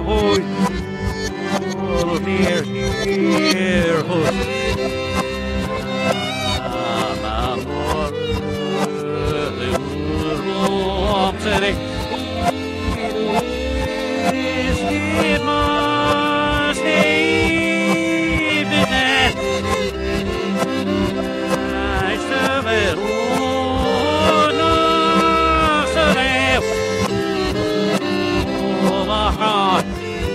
hoy. Oh, dear, dear host. Amor, the warm city. It must have been that I serve it. Oh, no, so there. Oh, my heart.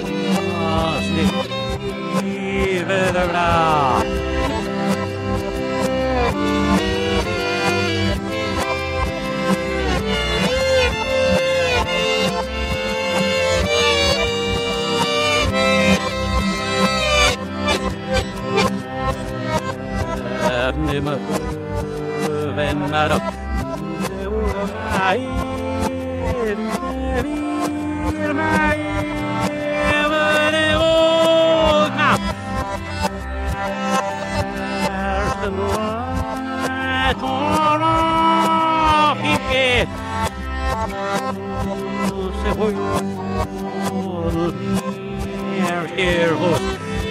Here, host.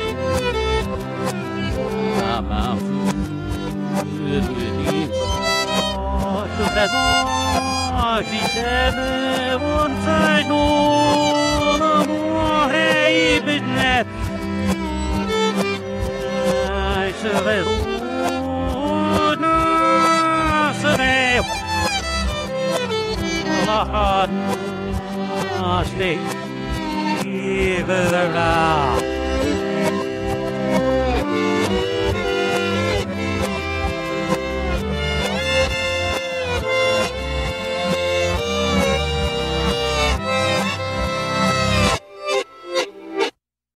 I'm out with you. To that party, once I know the more hey, business. I survey. Oh, no, survey. Oh, my heart, stay. Give it around.